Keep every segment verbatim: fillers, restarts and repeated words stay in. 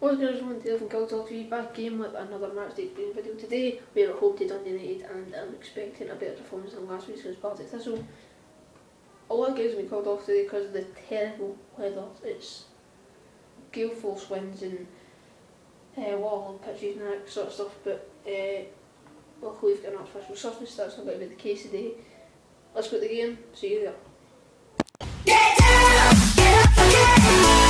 What's going on to Elfin Guild Talk to you back game with another match day playing video today. We're at home to Dundee United and I'm expecting a better performance than last week's against Partick Thistle. A lot of games have been called off today because of the terrible weather. It's gale force winds and uh, wall pitches and that sort of stuff, but uh, luckily we've got an artificial surface. That's not going to be the case today. Let's go to the game, see you there. Get down, get up again.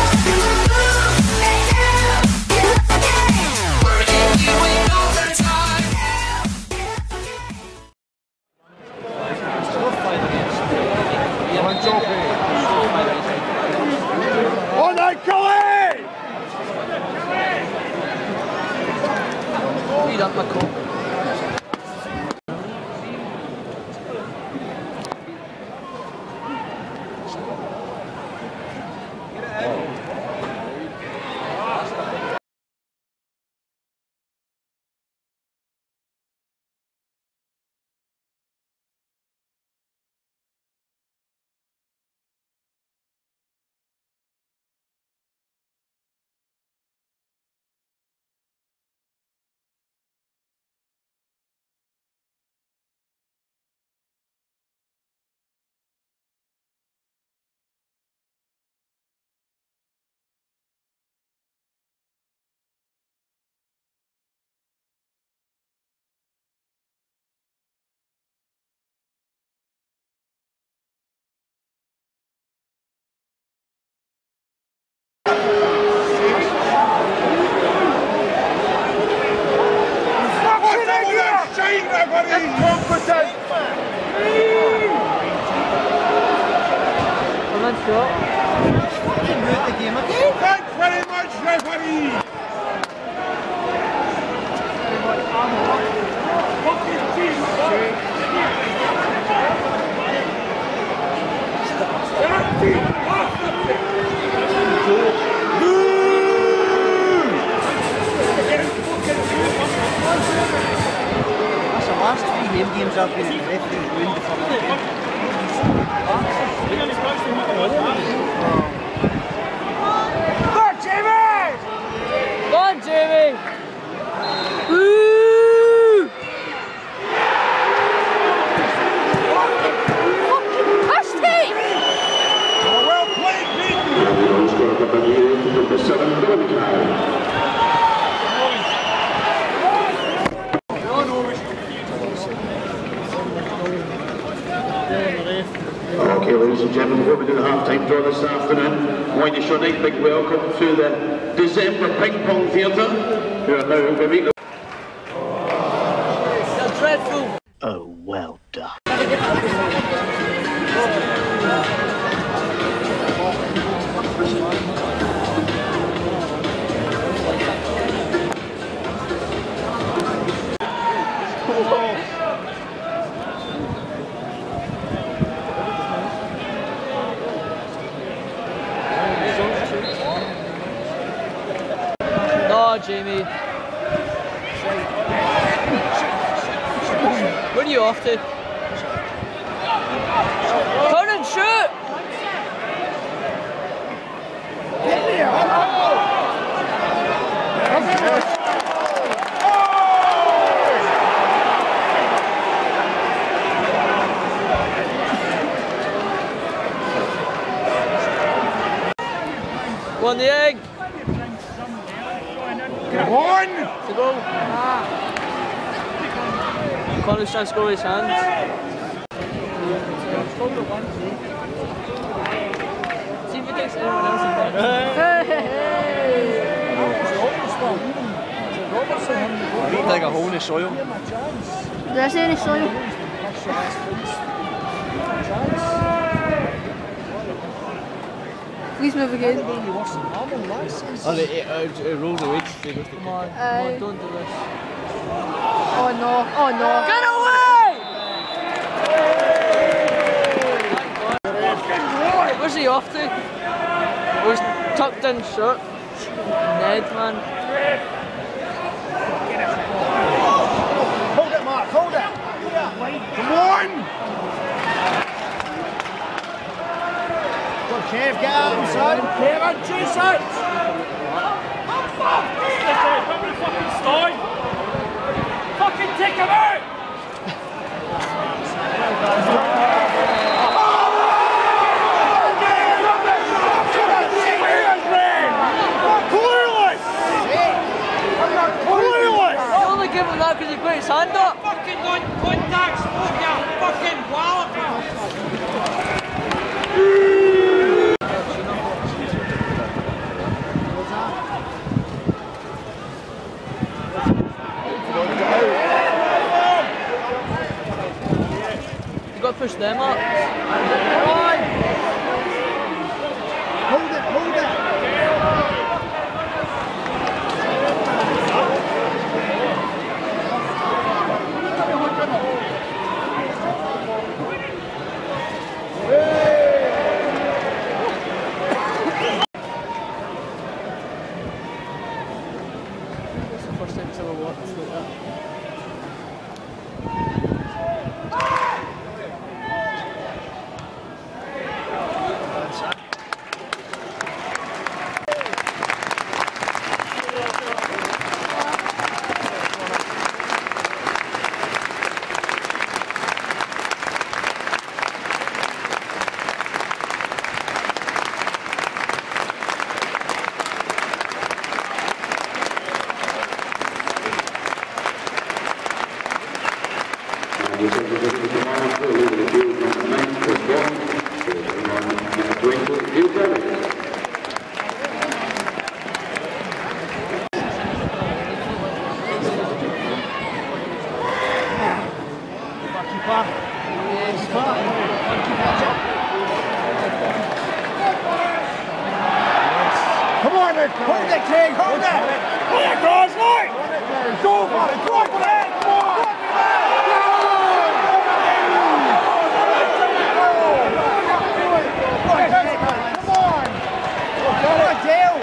Read up my coat. Thanks very much, referee! That's the last three home games I've been at. The referee's ruined the fun of the game. Go on, Jamie! Go on, Jamie! Woo! Pasty! Well played, Pete! Number seven, Malachi. Okay, ladies and gentlemen, before we do the half-time draw this afternoon, I want to show a nice big welcome to the December Ping Pong Theatre, who are now going to meet the... They're dreadful! Oh, well done. No, Jamie. Where are you off to? Turn and shoot! Won the egg! Come on! To go. Connor's trying to score his hands. See if he takes anyone else in there. Hey, hey, hey! I don't dig a hole in the soil. Did I say any soil? Please move again. Oh, it, it, it, it rolls away. Come on, come on, don't do this. Oh no, oh no. Get away! Where's he off to? Where's tucked in shirt? Ned, man. Hold it, Mark, hold it! Come on! Kev, get out, son. Kev, on two sides. hand up! Fucking non-contact sport, you fucking walloper! You got to push them up. Hold it, hold it. That's the first time it's ever watched like that. Come on, Nick. Hold it, King. Hold it. Hold it, guys. Right. Go for it. Go for it. Come on. Come on. Come on, Dale.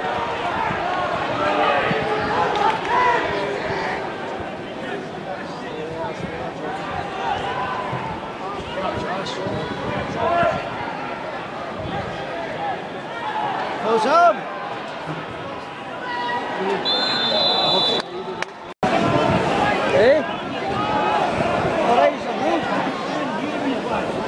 Close up. Hey? All right,